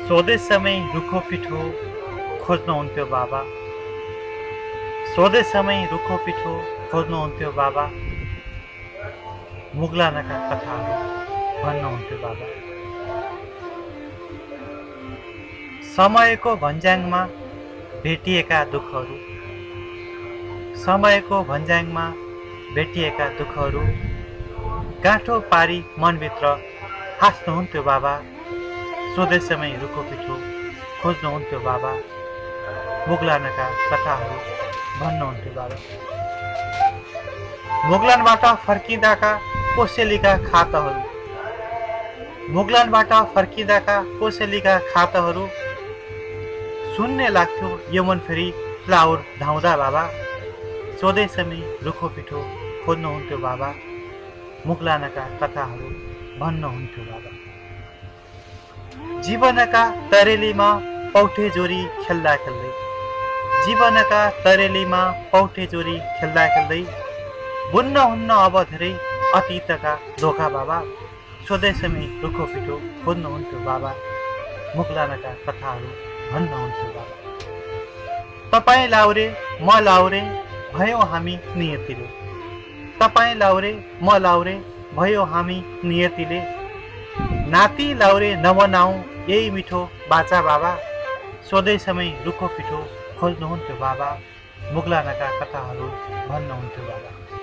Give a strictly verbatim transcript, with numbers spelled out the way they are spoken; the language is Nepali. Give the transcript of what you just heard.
स्वदेश समय रुखो पिठो खोज्नुहुन्थ्यो बाबा। स्वदेश समय रुखो पिठो खोज्नुहुन्थ्यो बाबा। मुगलानका कथाहरू भन्नुहुन्थ्यो बाबा। समयको भन्ज्याङमा भेटिएका दुःखहरू समयको भन्ज्याङमा भेटिएका दुःखहरू गाँठो पारी मनभित्र हाँस्नुहुन्थ्यो बाबा। स्वदेश समय रुखो पिठो खोज्नुहुन्थ्यो बाबा। मुगलानका कथाहरू भन्नुहुन्थ्यो बाबा। मुगलानबाट फर्किँदाका कोसेलीका खाताहरू मुगलानबाट फर्किँदाका कोसेलीका खाताहरू सुन्ने लाग्थ्यो यमन फेरि लाहुर धाउँदा बाबा। स्वदेश समय रुखो पिठो खोज्नुहुन्थ्यो बाबा। मुगलानका कथाहरू भन्नुहुन्थ्यो बाबा। जीवनका तरेलीमा पौठे जोरी खेल्दा खेल्दै जीवनका तरेलीमा पौठे जोरी खेल्दा खेल्दै बुन्न हुन्न अब धेरै अतीतका धोका बाबा। स्वदेश समय रुखो पिठो खोज्नुहुन्थ्यो बाबा। मुगलानका कथाहरू भन्नुहुन्थ्यो बाबा। तपाईँ लाउरे म लाउरे भयौँ हामी नियतिले तपाईँ लाउरे म लाउरे भयौँ हामी नियतिले नाति लाउरे नबनाऊ यही मिठो बाचा बाबा। स्वदेश समय रुखो पिठो खोज्नुहुन्थ्यो बाबा। मुगलानका कथाहरू भन्नुहुन्थ्यो बाबा।